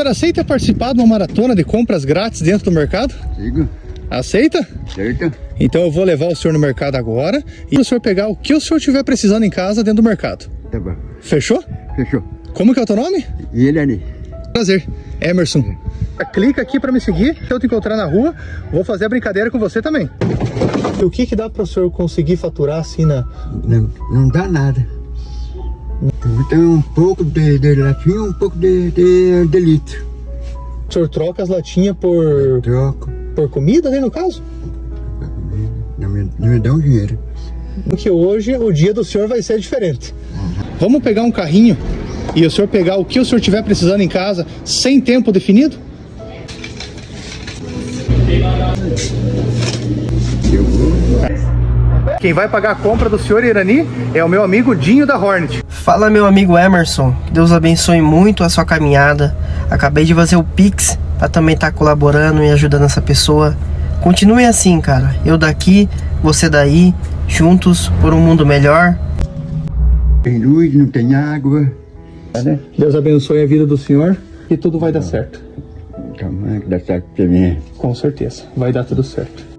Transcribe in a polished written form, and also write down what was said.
senhor aceita participar de uma maratona de compras grátis dentro do mercado? Sigo. Aceita? Certo. Então eu vou levar o senhor no mercado agora e o senhor pegar o que o senhor tiver precisando em casa dentro do mercado. Tá bom. Fechou? Fechou. Como que é o teu nome? E ele ali. Prazer, Emerson. Clica aqui para me seguir, se eu te encontrar na rua, vou fazer a brincadeira com você também. O que que dá para o senhor conseguir faturar assim na... Não dá nada. Tem um pouco de latinha, um pouco de litro. O senhor troca as latinhas por... Troco. Por comida, né, no caso? Não me dá um dinheiro. Porque hoje o dia do senhor vai ser diferente. Vamos pegar um carrinho e o senhor pegar o que o senhor tiver precisando em casa sem tempo definido? Quem vai pagar a compra do senhor Irani é o meu amigo Dinho da Hornet. Fala, meu amigo Emerson, que Deus abençoe muito a sua caminhada. Acabei de fazer o Pix para também estar colaborando e ajudando essa pessoa. Continue assim, cara. Eu daqui, você daí, juntos por um mundo melhor. Tem luz, não tem água. Deus abençoe a vida do senhor e tudo vai dar certo. Calma, que dá certo pra mim. Com certeza, vai dar tudo certo.